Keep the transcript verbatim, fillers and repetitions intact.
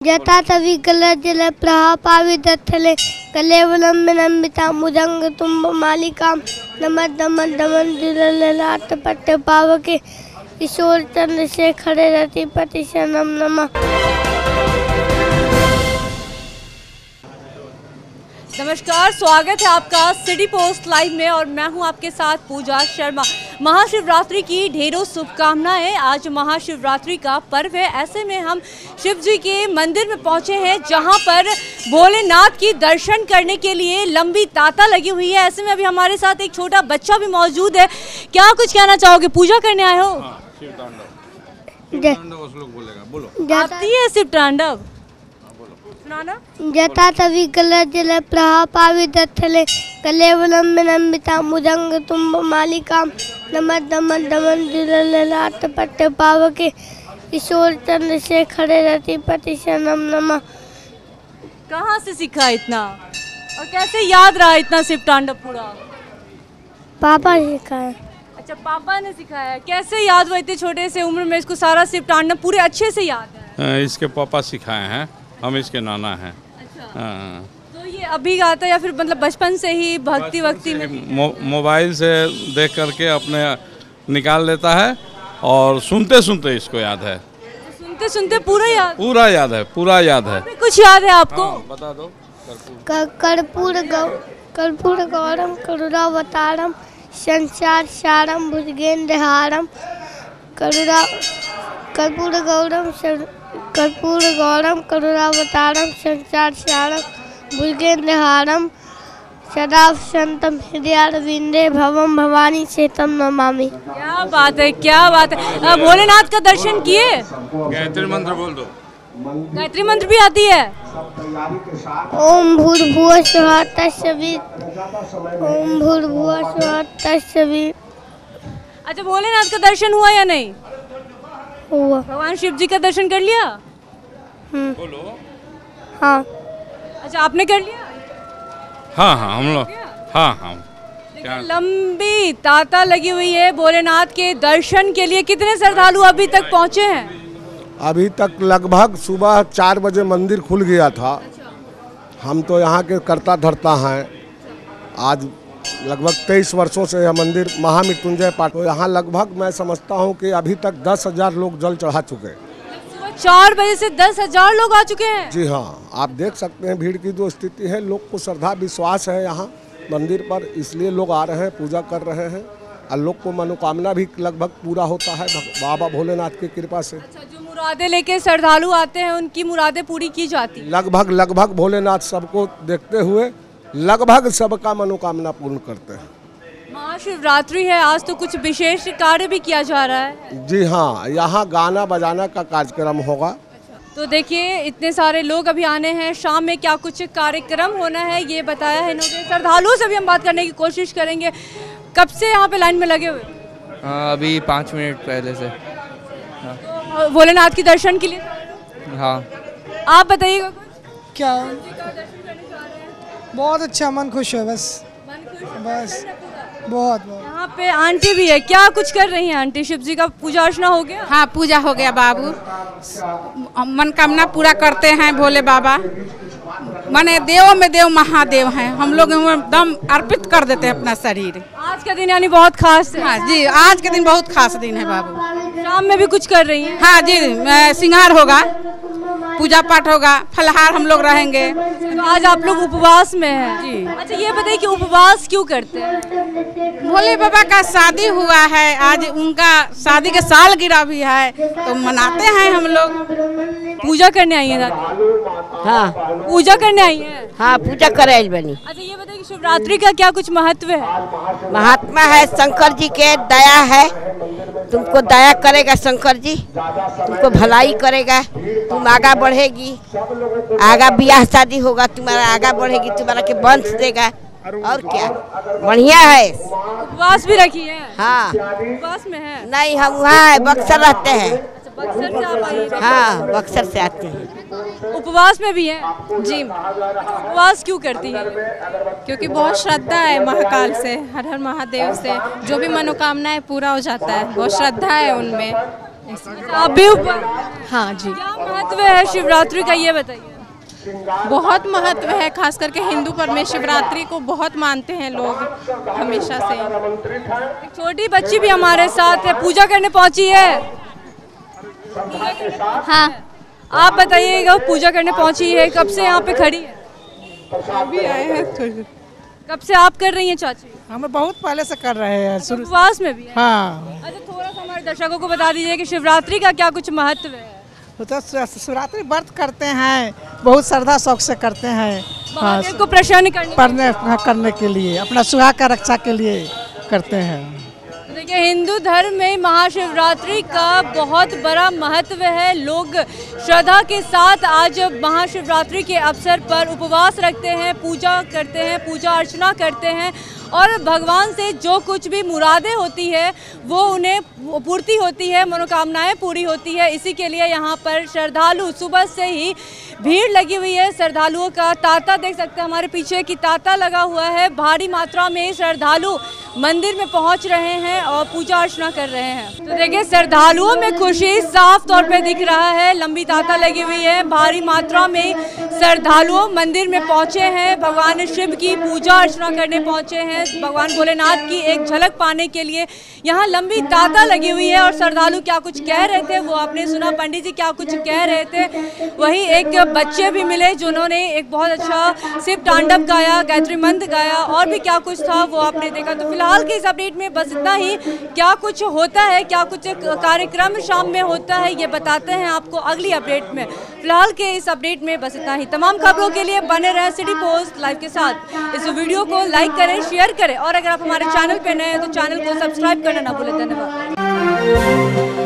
जता तवि कलर जल प्रहा पावि दत्थले कलेवलंबिता मुदंग तुम्ब मालिका नमद दमन दमन दिललाट पट्ट पावके किशोर चंद्रशेखर रतिपति शरणम नमः। नमस्कार, स्वागत है आपका सिटी पोस्ट लाइव में और मैं हूं आपके साथ पूजा शर्मा। महाशिवरात्रि की ढेरों शुभकामनाएं। आज महाशिवरात्रि का पर्व है, ऐसे में हम शिव जी के मंदिर में पहुंचे हैं जहां पर भोलेनाथ की दर्शन करने के लिए लंबी तांता लगी हुई है। ऐसे में अभी हमारे साथ एक छोटा बच्चा भी मौजूद है। क्या कुछ कहना चाहोगे? पूजा करने आए हो? हाँ, शिव तांडव। शिव तांडव उस लोग बोलेगा, बोलो। आती है शिव तांडव? जता तवि कलर जल प्रहा पावि दत्थले कलेवलंबिता मुदंग तुम्ब मालिका नमद दमन दमन दिललाट पट्ट पावके किशोर चंद्रशेखर रतिपति शरणम नमः। कहाँ से सीखा इतना और कैसे याद रहा इतना शिव तांडव पूरा? पापा ने सिखाया। अच्छा, पापा ने सिखाया। कैसे याद हुआ इतने छोटे से उम्र में इसको सारा शिव तांडव पूरे अच्छे से याद है? इसके पापा सिखाए हैं, हम इसके नाना हैं। अच्छा। हाँ। तो ये अभी गाता है या फिर मतलब बचपन से ही भक्ति वक्ति में? मो, मोबाइल से देख करके अपने निकाल लेता है और सुनते सुनते इसको याद है। तो सुनते सुनते पूरा याद? पूरा याद है, पूरा याद है। कुछ याद है आपको? हाँ, बता दो। कर्पूर गौ कर्पूर गौरम करुणावतारम संसार सारम भुजगेन्द्रहारम करुणा कर्पूर गौरम कर्पूर गौरम करुणावतारम संसार सारम भुजगेन्द्रहारम सदा संतम हृदयारविंदे भवम भवानी सेतम नमामि। क्या बात है, क्या बात है। भोलेनाथ का दर्शन किए? गायत्री मंत्र बोल दो। गायत्री मंत्र भी आती है? ओम भूर्भुवः स्वः तत्सवितुर्वरेण्यं ओम भूर्भुवः स्वः तत्सवितुर्वरेण्यं। अच्छा, भोलेनाथ का दर्शन हुआ या नहीं हुआ? भगवान शिव जी का दर्शन कर लिया? बोलो। हाँ। अच्छा, आपने कर लिया? हाँ हाँ हम लोग हाँ हाँ। लंबी तांता लगी हुई है भोलेनाथ के दर्शन के लिए। कितने श्रद्धालु अभी तक पहुँचे हैं? अभी तक लगभग सुबह चार बजे मंदिर खुल गया था। हम तो यहाँ के करता धरता हैं। आज लगभग तेईस वर्षों से यह मंदिर महामृत्युंजय पाठ, तो यहाँ लगभग मैं समझता हूँ कि अभी तक दस हजार लोग जल चढ़ा चुके हैं। सुबह चार बजे से दस हजार लोग आ चुके हैं? जी हाँ, आप देख सकते हैं भीड़ की जो स्थिति है। लोग को श्रद्धा विश्वास है यहाँ मंदिर पर, इसलिए लोग आ रहे हैं, पूजा कर रहे हैं और लोग को मनोकामना भी लगभग पूरा होता है बाबा भोलेनाथ की कृपा से। अच्छा, जो मुरादें लेके श्रद्धालु आते हैं उनकी मुरादें पूरी की जाती है? लगभग लगभग भोलेनाथ सबको देखते हुए लगभग सबका मनोकामना पूर्ण करते हैं। महाशिवरात्रि है, आज तो कुछ विशेष कार्य भी किया जा रहा है? जी हाँ, यहाँ गाना बजाना का कार्यक्रम होगा। तो देखिए, इतने सारे लोग अभी आने हैं। शाम में क्या कुछ कार्यक्रम होना है ये बताया है इन्होंने। श्रद्धालुओं से भी हम बात करने की कोशिश करेंगे। कब से यहाँ पे लाइन में लगे हुए? हाँ, अभी पाँच मिनट पहले से। हाँ। तो भोलेनाथ के दर्शन के लिए? हाँ। आप बताइएगा कुछ। क्या? बहुत अच्छा, मन खुश है बस। मन खुश है? बस बहुत बहुत। यहाँ पे आंटी भी है, क्या कुछ कर रही हैं आंटी? शिव जी का पूजा अर्चना हो गया? हाँ, पूजा हो गया बाबू। मनोकामना पूरा करते हैं भोले बाबा। माने देवों में देव महादेव हैं। हम लोग एकदम अर्पित कर देते हैं अपना शरीर। आज का दिन यानी बहुत खास है? हाँ जी, आज के दिन बहुत खास दिन है बाबू। शाम में भी कुछ कर रही हैं? हाँ जी, श्रृंगार होगा, पूजा पाठ होगा, फलहार हम लोग रहेंगे। तो आज आप लोग उपवास में हैं? जी। अच्छा, ये बताइए कि उपवास क्यों करते हैं? भोले बाबा का शादी हुआ है, आज उनका शादी के साल गिरा भी है तो मनाते हैं हम लोग। पूजा करने आई हैं दादी? हाँ, पूजा करने आई हैं? हाँ, पूजा करे बनी। अच्छा, ये बताइए कि शिवरात्रि का क्या कुछ महत्व है? महात्मा है, शंकर जी के दया है। तुमको दया करेगा शंकर जी, तुमको भलाई करेगा, तुम आगा बढ़ेगी, आगा ब्याह शादी होगा, तुम्हारा आगा बढ़ेगी, तुम्हारा के वंश देगा। और क्या बढ़िया है। उपवास भी रखी है? हाँ। उपवास में है? नहीं, हम वहाँ है बक्सर रहते हैं। बक्सर से आप आई हैं? हाँ, बक्सर से आते हैं। उपवास में भी हैं? जी। उपवास क्यों करती हैं? क्योंकि बहुत श्रद्धा है महाकाल से, हर हर महादेव से, जो भी मनोकामनाएं पूरा हो जाता है, बहुत श्रद्धा है उनमें। आप भी उपवास? हाँ जी। क्या महत्व है शिवरात्रि का, ये बताइए। बहुत महत्व है, खास करके हिंदू पर में शिवरात्रि को बहुत मानते हैं लोग हमेशा से। एक छोटी बच्ची भी हमारे साथ है, पूजा करने पहुंची है। हाँ, आप बताइएगा, पूजा करने पहुंची है, कब से यहाँ पे खड़ी है? अभी आए हैं तो कब से आप कर रही हैं चाची? हम बहुत पहले से कर रहे हैं शुरू। उपवास में भी है? हाँ, अच्छा, थोड़ा सा हमारे दर्शकों को बता दीजिए कि शिवरात्रि का क्या कुछ महत्व है? तो शिवरात्रि व्रत करते हैं, बहुत श्रद्धा शौक से करते हैं। महादेव को प्रसन्न करने करने करने के लिए, अपना सुहाग का रक्षा के लिए करते हैं। देखिए, हिंदू धर्म में महाशिवरात्रि का बहुत बड़ा महत्व है। लोग श्रद्धा के साथ आज महाशिवरात्रि के अवसर पर उपवास रखते हैं, पूजा करते हैं, पूजा अर्चना करते हैं और भगवान से जो कुछ भी मुरादें होती है वो उन्हें पूर्ति होती है, मनोकामनाएं पूरी होती है। इसी के लिए यहाँ पर श्रद्धालु सुबह से ही भीड़ लगी हुई है। श्रद्धालुओं का तांता देख सकते हैं हमारे पीछे की तांता लगा हुआ है। भारी मात्रा में श्रद्धालु मंदिर में पहुंच रहे हैं और पूजा अर्चना कर रहे हैं। तो देखिए, श्रद्धालुओं में खुशी साफ तौर पे दिख रहा है। लंबी तांता लगी हुई है, भारी मात्रा में श्रद्धालु मंदिर में पहुंचे हैं, भगवान शिव की पूजा अर्चना करने पहुंचे हैं। भगवान भोलेनाथ की एक झलक पाने के लिए यहाँ लंबी तांता लगी हुई है। और श्रद्धालु क्या कुछ कह रहे थे वो आपने सुना, पंडित जी क्या कुछ कह रहे थे। वही एक बच्चे भी मिले जिन्होंने एक बहुत अच्छा शिव तांडव गाया, गायत्री मंत्र गाया और भी क्या कुछ था वो आपने देखा। तो फिलहाल के इस अपडेट में बस इतना ही। क्या कुछ होता है, क्या कुछ कार्यक्रम शाम में होता है, ये बताते हैं आपको अगली अपडेट में। फिलहाल के इस अपडेट में बस इतना ही। तमाम खबरों के लिए बने रहें सिटी पोस्ट लाइव के साथ। इस वीडियो को लाइक करें, शेयर करें और अगर आप हमारे चैनल पर नए हैं तो चैनल को सब्सक्राइब करना ना भूलें। धन्यवाद।